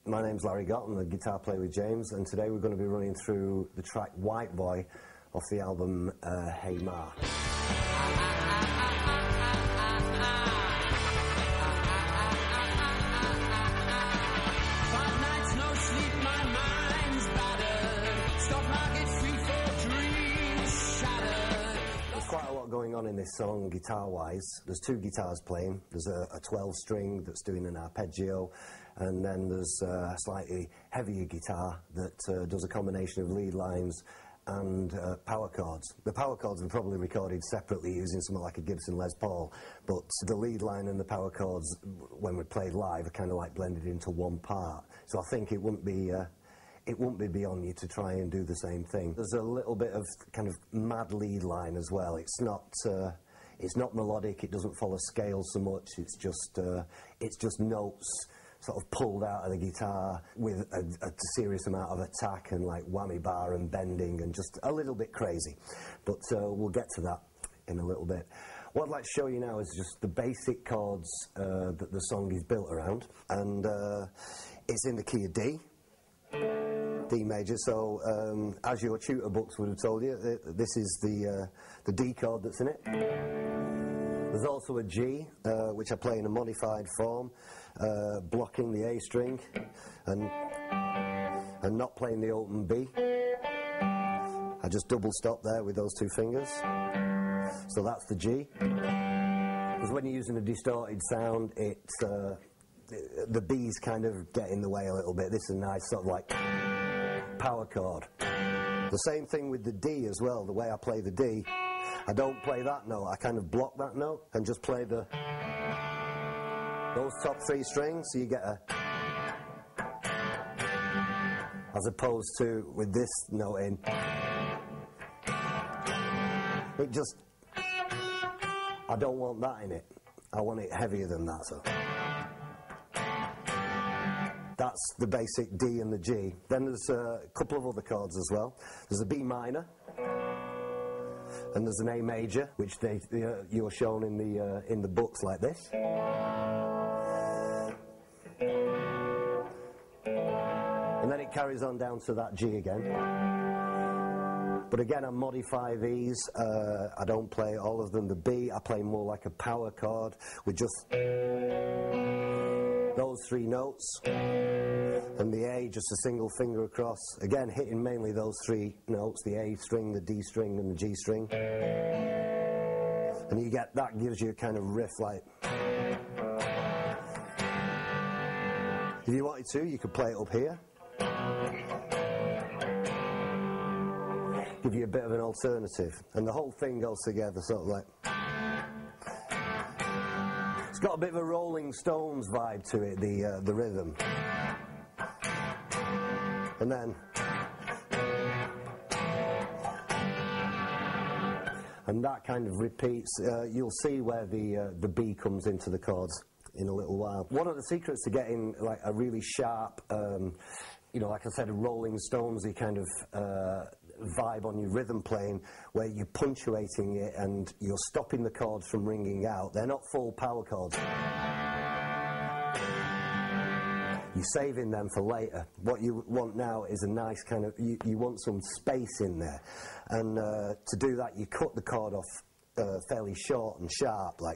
My name's Larry Gott, I'm the guitar player with James, and today we're going to be running through the track White Boy off the album Hey Ma. Quite a lot going on in this song guitar-wise. There's two guitars playing. There's a 12-string that's doing an arpeggio, and then there's a slightly heavier guitar that does a combination of lead lines and power chords. The power chords were probably recorded separately using something like a Gibson Les Paul, but the lead line and the power chords, when we played live, are kind of like blended into one part. So I think it wouldn't be beyond you to try and do the same thing. There's a little bit of kind of mad lead line as well. It's not melodic, it doesn't follow scales so much, it's just notes sort of pulled out of the guitar with a serious amount of attack and like whammy bar and bending and just a little bit crazy. But we'll get to that in a little bit. What I'd like to show you now is just the basic chords that the song is built around, and it's in the key of D. D major, so as your tutor books would have told you, this is the D chord that's in it. There's also a G, which I play in a modified form, blocking the A string and not playing the open B. I just double stop there with those two fingers. So that's the G. Because when you're using a distorted sound, the B's kind of get in the way a little bit. This is a nice sort of like power chord. The same thing with the D as well. The way I play the D, I don't play that note. I kind of block that note and just play those top three strings, so you get a, as opposed to with this note in, it just, I don't want that in it. I want it heavier than that, so. That's the basic D and the G. Then there's a couple of other chords as well. There's a B minor, and there's an A major, which you're shown in the books like this. And then it carries on down to that G again. But again, I modify these. I don't play all of them the B. I play more like a power chord with just those three notes, and the A just a single finger across, again hitting mainly those three notes, the A string, the D string and the G string, and you get, that gives you a kind of riff like, if you wanted to, you could play it up here, give you a bit of an alternative, and the whole thing goes together sort of like, it's got a bit of a Rolling Stones vibe to it, the rhythm. And then, and that kind of repeats. You'll see where the B comes into the chords in a little while. One of the secrets to getting like a really sharp, like I said, a Rolling Stonesy kind of vibe on your rhythm playing, where you're punctuating it and you're stopping the chords from ringing out. They're not full power chords. You're saving them for later. What you want now is a nice kind of, you want some space in there. And to do that, you cut the chord off fairly short and sharp, like.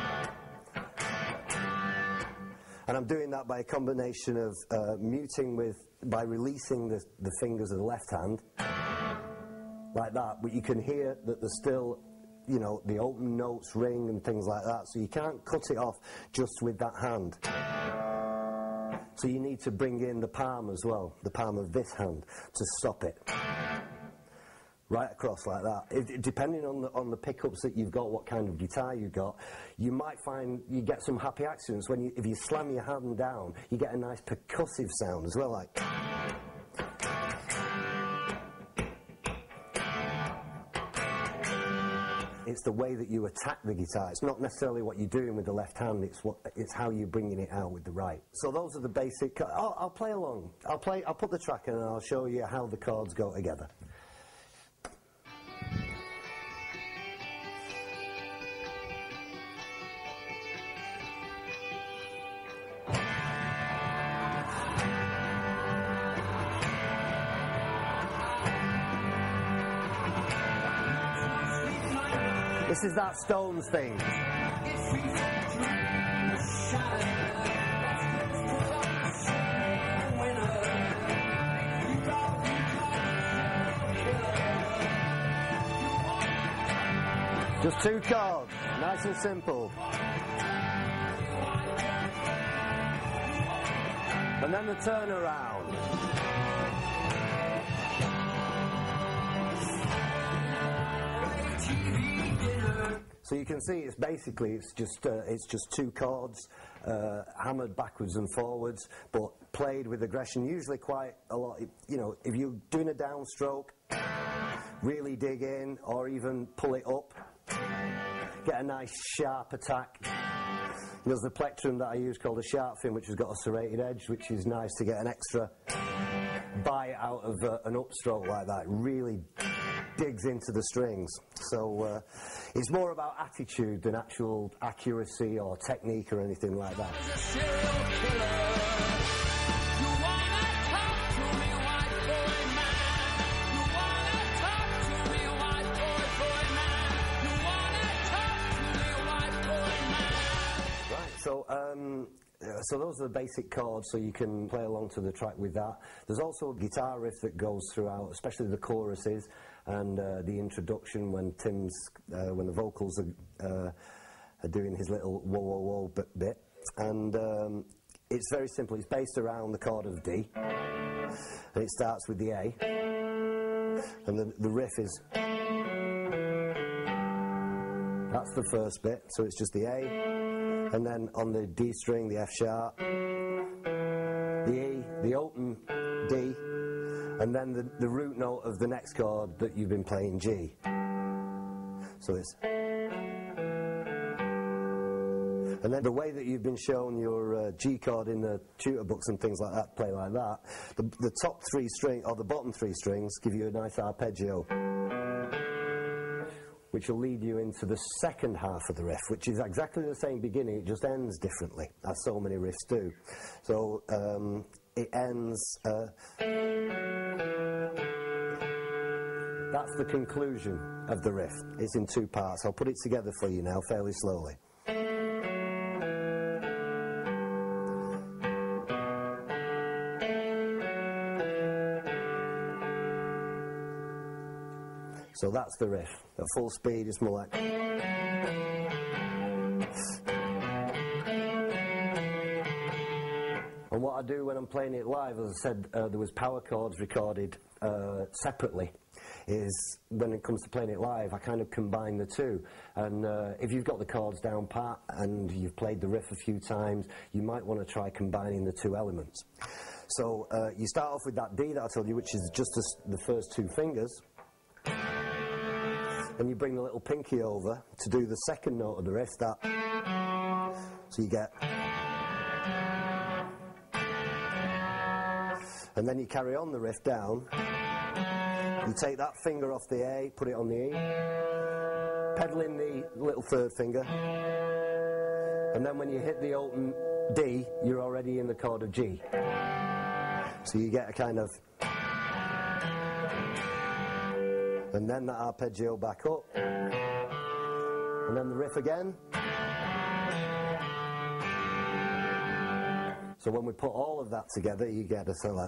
And I'm doing that by a combination of muting by releasing the fingers of the left hand, like that, but you can hear that there's still, the open notes ring and things like that, so you can't cut it off just with that hand. So you need to bring in the palm as well, the palm of this hand, to stop it. Right across like that. Depending on the pickups that you've got, what kind of guitar you've got, you might find you get some happy accidents. If you slam your hand down, you get a nice percussive sound as well, like. It's the way that you attack the guitar. It's not necessarily what you're doing with the left hand, it's how you're bringing it out with the right. So those are the basic. I'll play along. I'll put the track in and I'll show you how the chords go together. This is that Stones thing. Just 2 chords, nice and simple. And then the turnaround. So you can see it's basically it's just 2 chords hammered backwards and forwards, but played with aggression. Usually quite a lot. You know, if you're doing a downstroke, really dig in, or even pull it up. Get a nice sharp attack. There's the plectrum that I use called a sharp fin, which has got a serrated edge, which is nice to get an extra bite out of an upstroke like that. It really digs into the strings. So it's more about attitude than actual accuracy or technique or anything like that. So those are the basic chords, so you can play along to the track with that. There's also a guitar riff that goes throughout, especially the choruses and the introduction when when the vocals are doing his little whoa whoa whoa bit. And it's very simple. It's based around the chord of D, and it starts with the A, and the riff is. That's the first bit, so it's just the A. And then on the D string, the F sharp, the E, the open D, and then the root note of the next chord that you've been playing, G. So it's... And then the way that you've been shown your G chord in the tutor books and things like that, play like that, the top 3 strings, or the bottom 3 strings, give you a nice arpeggio, which will lead you into the second half of the riff, which is exactly the same beginning, it just ends differently, as so many riffs do. So it ends... that's the conclusion of the riff. It's in 2 parts. I'll put it together for you now, fairly slowly. So that's the riff. At full speed, it's more like... And what I do when I'm playing it live, as I said, there was power chords recorded separately, is when it comes to playing it live, I kind of combine the 2. And if you've got the chords down pat and you've played the riff a few times, you might want to try combining the 2 elements. So you start off with that D that I told you, which is just the first 2 fingers. And you bring the little pinky over to do the second note of the riff, that. So you get... And then you carry on the riff down. You take that finger off the A, put it on the E, pedal in the little 3rd finger, and then when you hit the open D, you're already in the chord of G. So you get a kind of... And then that arpeggio back up, and then the riff again. So when we put all of that together, you get a sort of...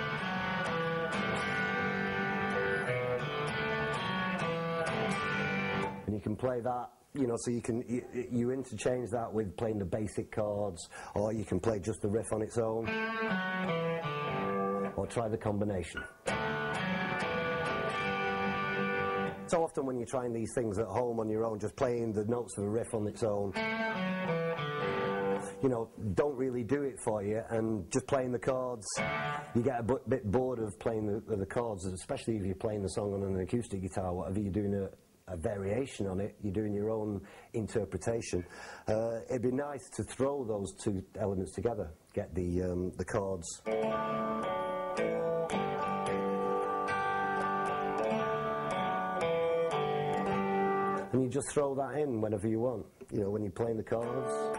And you can play that, you know, so you interchange that with playing the basic chords, or you can play just the riff on its own, or try the combination. So often when you're trying these things at home on your own, just playing the notes of a riff on its own, you know, don't really do it for you, and just playing the chords, you get a bit bored of playing the chords, especially if you're playing the song on an acoustic guitar, whatever, you're doing a variation on it, you're doing your own interpretation. It'd be nice to throw those 2 elements together, get the chords. And you just throw that in whenever you want, you know, when you're playing the chords.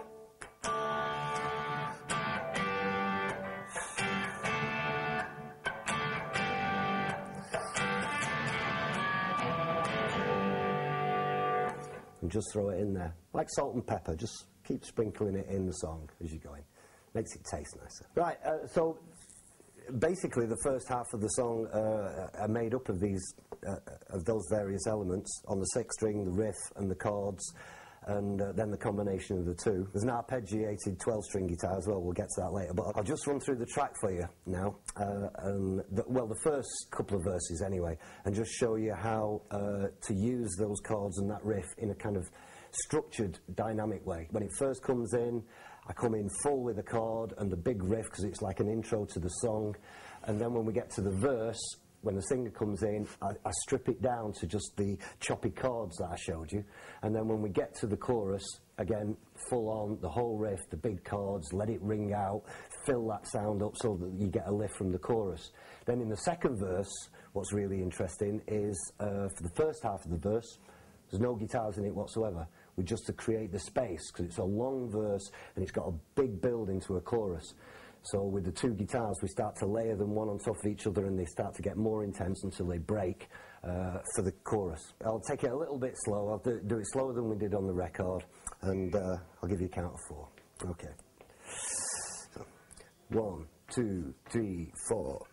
and just throw it in there. Like salt and pepper, just keep sprinkling it in the song as you're going. Makes it taste nicer. Right, so basically the first half of the song are made up of those various elements on the sixth string, the riff and the chords, and then the combination of the two. There's an arpeggiated 12-string guitar as well, we'll get to that later, but I'll just run through the track for you now, the first couple of verses anyway, and just show you how to use those chords and that riff in a kind of structured, dynamic way. When it first comes in, I come in full with a chord and the big riff because it's like an intro to the song, and then when we get to the verse, when the singer comes in, I strip it down to just the choppy chords that I showed you, and then when we get to the chorus, again, full on, the whole riff, the big chords, let it ring out, fill that sound up so that you get a lift from the chorus. Then in the second verse, what's really interesting is, for the first half of the verse, there's no guitars in it whatsoever. We just to create the space, because it's a long verse and it's got a big build into a chorus. So with the two guitars, we start to layer them one on top of each other and they start to get more intense until they break for the chorus. I'll take it a little bit slow. I'll do it slower than we did on the record, and I'll give you a count of 4. Okay. So, 1, 2, 3, 4.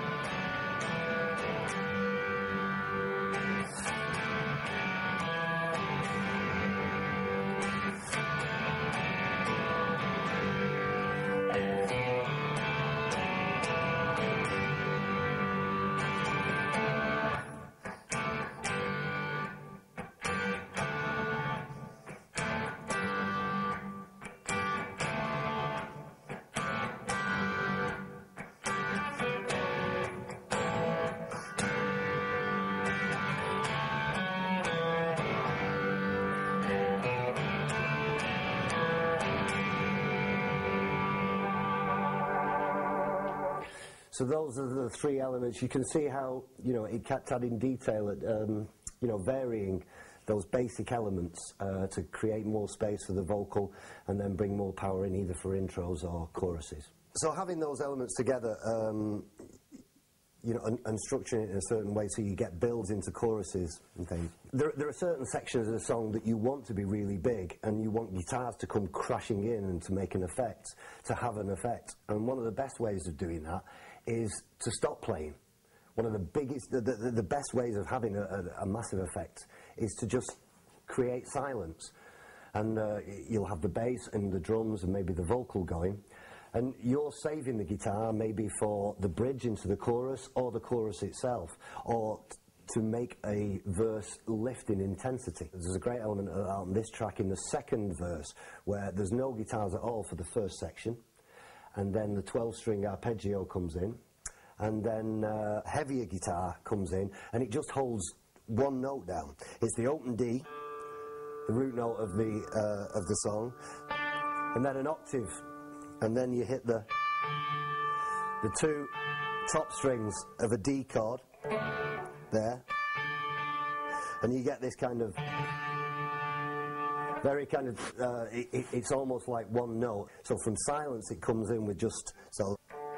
So those are the 3 elements. You can see how, you know, it kept adding detail at, you know, varying those basic elements to create more space for the vocal and then bring more power in either for intros or choruses. So having those elements together, you know, and structuring it in a certain way so you get builds into choruses and things. There are certain sections of the song that you want to be really big and you want guitars to come crashing in and to make an effect, to have an effect. And one of the best ways of doing that is to stop playing. One of the biggest, the best ways of having a massive effect is to just create silence. And you'll have the bass and the drums and maybe the vocal going. And you're saving the guitar maybe for the bridge into the chorus or the chorus itself, or to make a verse lift in intensity. There's a great element of that on this track in the second verse where there's no guitars at all for the first section, and then the 12-string arpeggio comes in, and then heavier guitar comes in, and it just holds one note down. It's the open D, the root note of the song, and then an octave, and then you hit the 2 top strings of a D chord there, and you get this kind of very kind of it's almost like one note. So from silence it comes in with just so.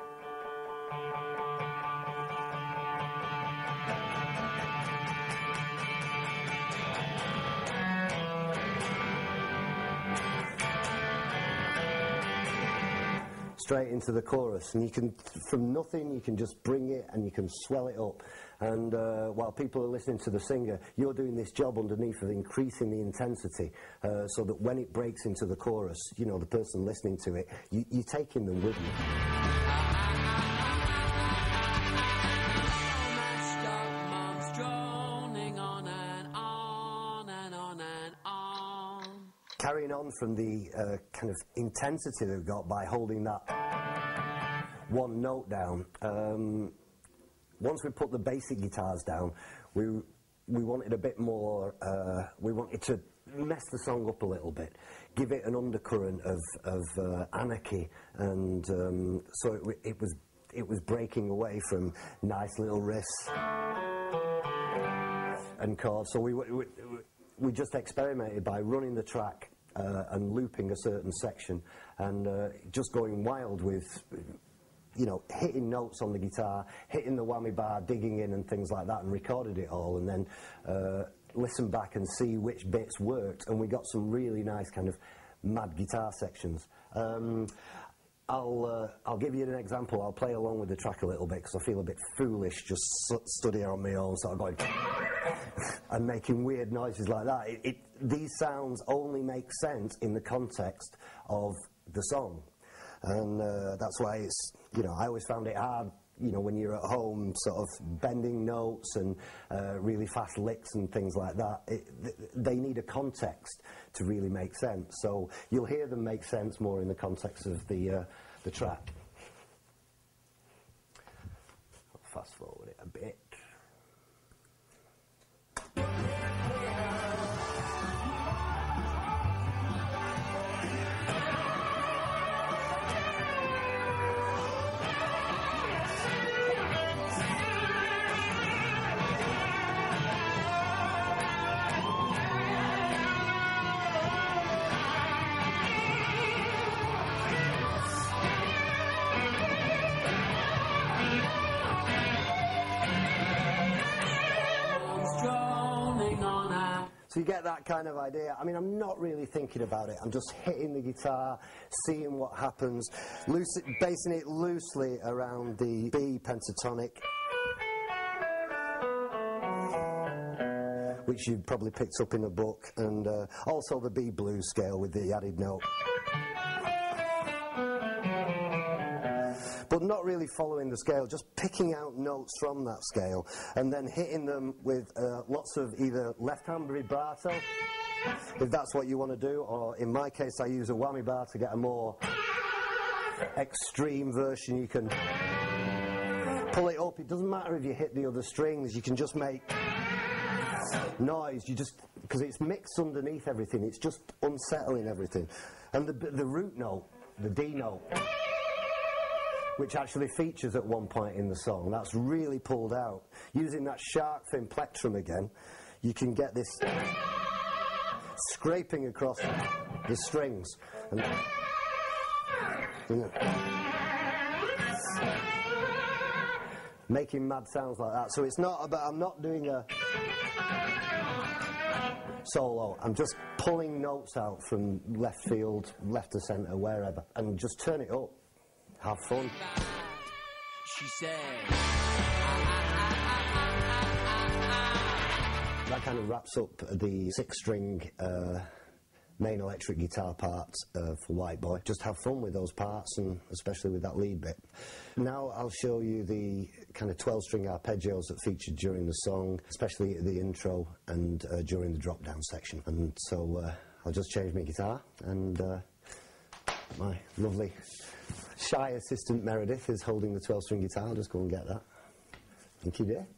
Straight into the chorus, and you can, from nothing, you can just bring it and you can swell it up. And while people are listening to the singer, you're doing this job underneath of increasing the intensity, so that when it breaks into the chorus, you know, the person listening to it, you're taking them with you. Carrying on from the kind of intensity they've got by holding that one note down, once we put the basic guitars down, we wanted a bit more, we wanted to mess the song up a little bit, give it an undercurrent of anarchy, and so it was breaking away from nice little riffs and chords. So we just experimented by running the track and looping a certain section and just going wild with, you know, hitting notes on the guitar, hitting the whammy bar, digging in and things like that, and recorded it all, and then listen back and see which bits worked, and we got some really nice kind of mad guitar sections. I'll give you an example. I'll play along with the track a little bit because I feel a bit foolish just stood here on my own, sort of going and making weird noises like that. These sounds only make sense in the context of the song, and that's why it's, you know, I always found it hard, you know, when you're at home sort of bending notes and really fast licks and things like that. They need a context to really make sense, so you'll hear them make sense more in the context of the track. I'll fast forward it a bit. So you get that kind of idea. I mean, I'm not really thinking about it. I'm just hitting the guitar, seeing what happens, basing it loosely around the B pentatonic, which you've probably picked up in a book, and also the B blues scale with the added note. But not really following the scale, just picking out notes from that scale and then hitting them with lots of either left-hand vibrato, if that's what you want to do, or in my case I use a whammy bar to get a more extreme version. You can pull it up. It doesn't matter if you hit the other strings, you can just make noise, because it's mixed underneath everything, it's just unsettling everything. And the root note, the D note, which actually features at one point in the song, that's really pulled out. Using that shark fin plectrum again, you can get this scraping across the strings. And, you know, making mad sounds like that. So it's not about, I'm not doing a solo, I'm just pulling notes out from left field, left to centre, wherever, and just turn it up. Have fun. She said. That kind of wraps up the 6-string main electric guitar part for White Boy. Just have fun with those parts, and especially with that lead bit. Now I'll show you the kind of 12-string arpeggios that featured during the song, especially at the intro and during the drop-down section. And so I'll just change my guitar, and my lovely shy assistant Meredith is holding the 12-string guitar. I'll just go and get that. Thank you, dear.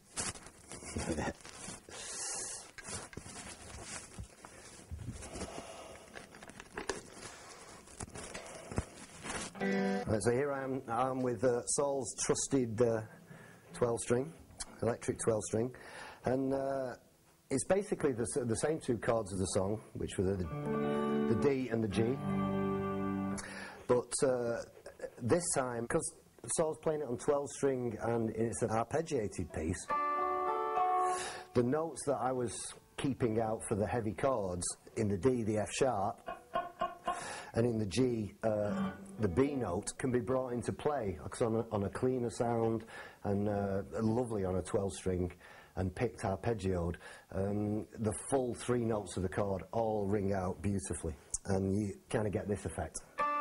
Right, so here I am with Saul's trusted 12-string, electric 12-string, and it's basically the same two chords as the song, which were the D and the G, but this time, because Saul's playing it on 12-string and it's an arpeggiated piece, the notes that I was keeping out for the heavy chords, in the D, the F sharp, and in the G, the B note, can be brought into play on a cleaner sound and lovely on a 12-string and picked arpeggioed. The full 3 notes of the chord all ring out beautifully, and you kind of get this effect.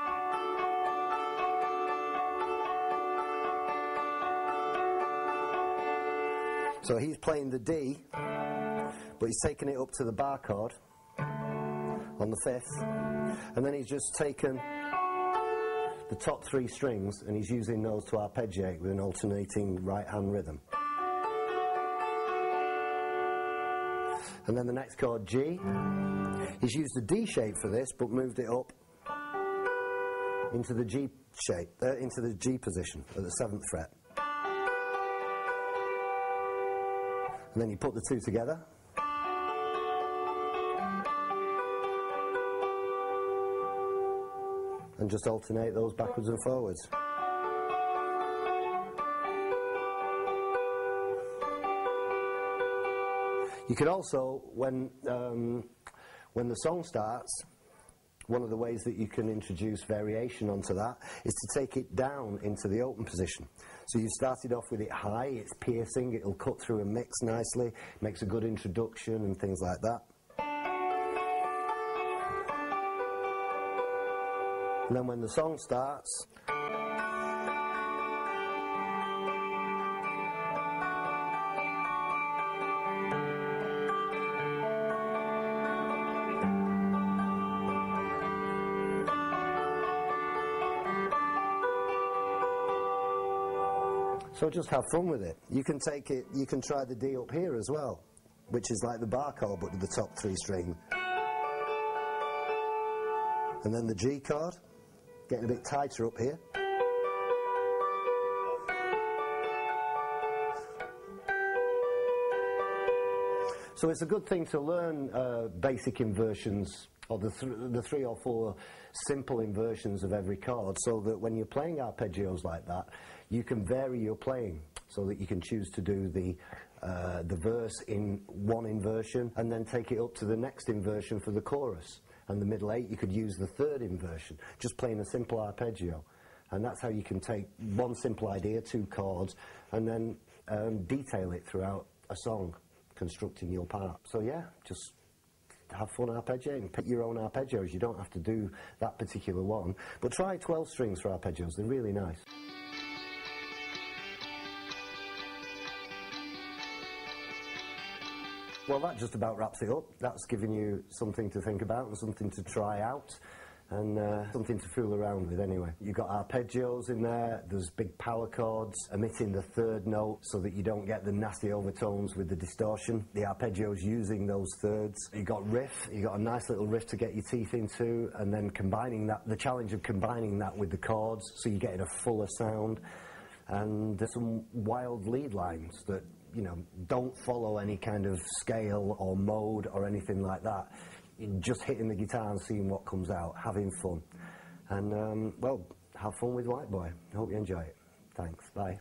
So he's playing the D, but he's taking it up to the bar chord on the 5th, and then he's just taken the top 3 strings and he's using those to arpeggiate with an alternating right-hand rhythm. And then the next chord, G, he's used the D shape for this, but moved it up into the G shape, into the G position at the 7th fret. And then you put the 2 together. And just alternate those backwards and forwards. You can also, when the song starts, one of the ways that you can introduce variation onto that is to take it down into the open position. So you started off with it high, it's piercing, it'll cut through a mix nicely, makes a good introduction and things like that. And then when the song starts, so just have fun with it. You can take it, you can try the D up here as well, which is like the bar chord but with the top 3 string. And then the G chord, getting a bit tighter up here. So it's a good thing to learn basic inversions, or the 3 or 4 simple inversions of every chord, so that when you're playing arpeggios like that, you can vary your playing, so that you can choose to do the verse in one inversion and then take it up to the next inversion for the chorus. And the middle 8, you could use the 3rd inversion, just playing a simple arpeggio. And that's how you can take one simple idea, 2 chords, and then detail it throughout a song, constructing your part. So yeah, just have fun arpeggiating, pick your own arpeggios. You don't have to do that particular one, but try 12 strings for arpeggios, they're really nice. Well, that just about wraps it up. That's given you something to think about and something to try out, and something to fool around with anyway. You've got arpeggios in there, there's big power chords emitting the 3rd note so that you don't get the nasty overtones with the distortion. The arpeggios using those 3rds. You've got riff, you've got a nice little riff to get your teeth into, and then combining that, the challenge of combining that with the chords so you're getting a fuller sound. And there's some wild lead lines that, you know, don't follow any kind of scale or mode or anything like that. You're just hitting the guitar and seeing what comes out, having fun. And, well, have fun with White Boy. I hope you enjoy it. Thanks. Bye.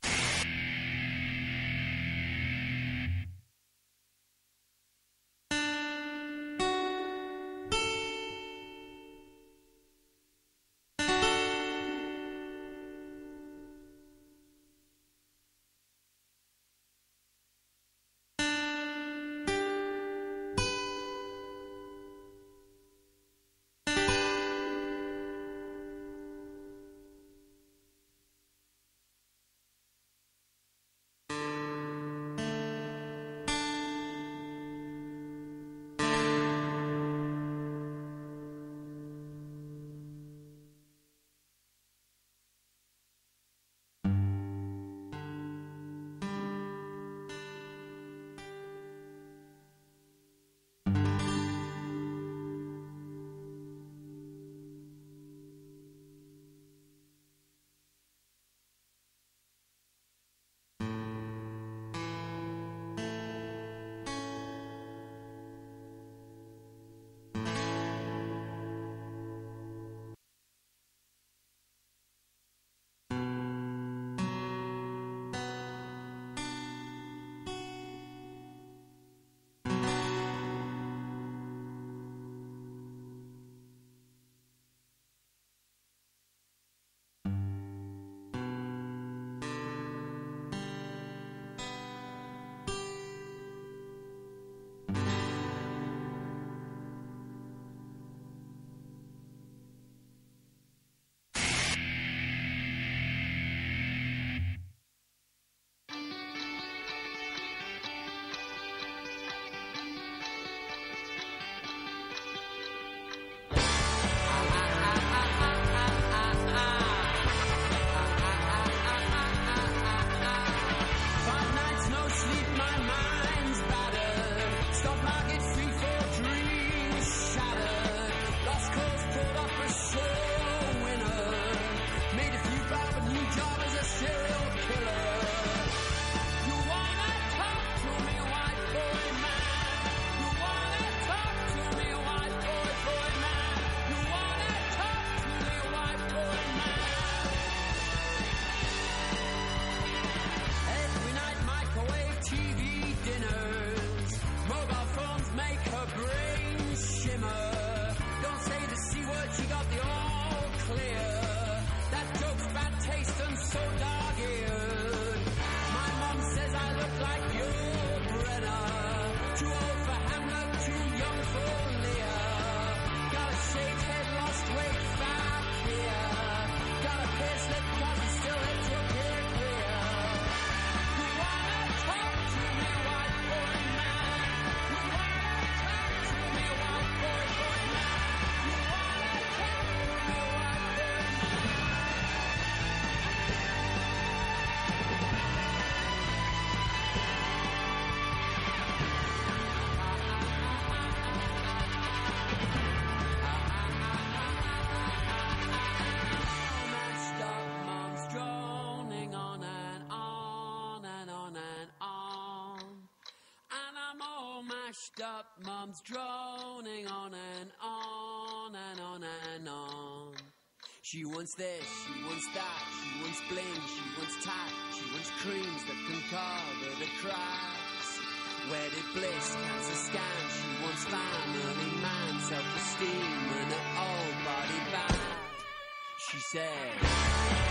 smashed up mum's droning on and on and on and on. She wants this, she wants that, she wants bling, she wants tack, she wants creams that can cover the cracks. Wedded bliss, cancer scan, she wants family man, self-esteem and her old body back. She said